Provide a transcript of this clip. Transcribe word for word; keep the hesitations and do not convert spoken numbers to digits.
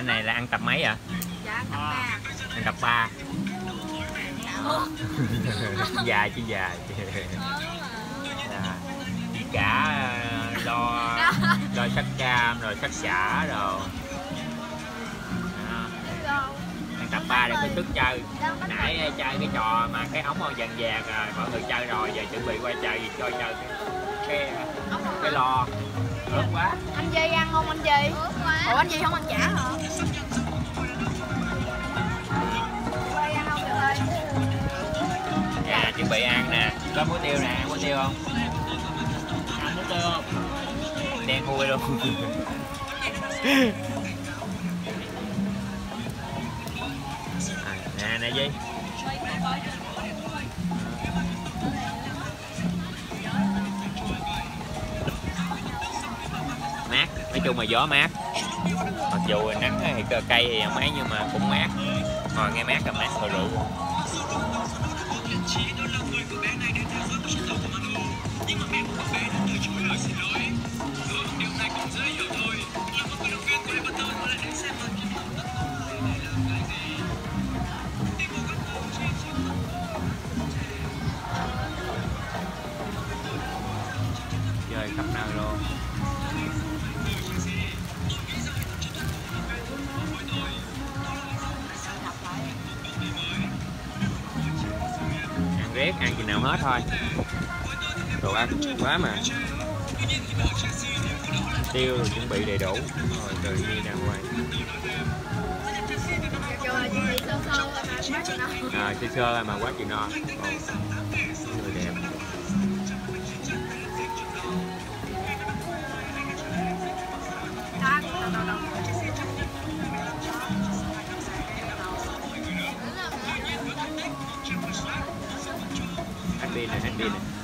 Anh này là ăn tập mấy ạ? Dạ ăn tập ba. Ăn tập ba. Dài chứ dài. Chị cả lo lo sắc cam rồi sắc xả rồi. Ăn tập ba để có sức chơi. Nãy chơi cái trò mà cái ống màu vàng vàng rồi mọi người chơi rồi, giờ chuẩn bị qua chơi cho chơi cái cái, cái lo. Ướt quá. Anh Duy ăn không anh Duy? Ủa anh Duy không ăn chả hả? Quay ăn không được ơi. Dạ chuẩn bị ăn nè, có muối tiêu nè, ăn muối tiêu không? Ăn muối tiêu không? Đen thui luôn. À, nè nè Duy. Mát, nói chung là gió mát. Mặc dù nắng thì cây thì không mấy nhưng mà cũng mát. Ngồi nghe mát cầm mát rồi rượu. Chơi khắp nơi luôn. Ăn riết, ăn chừng nào hết thôi. Đồ ăn quá mà. Tiêu rồi chuẩn bị đầy đủ. Rồi tự nhiên đang quay. À, sơ sơ thôi mà quá chừng no. Người đẹp. Hết pin này, hết pin này.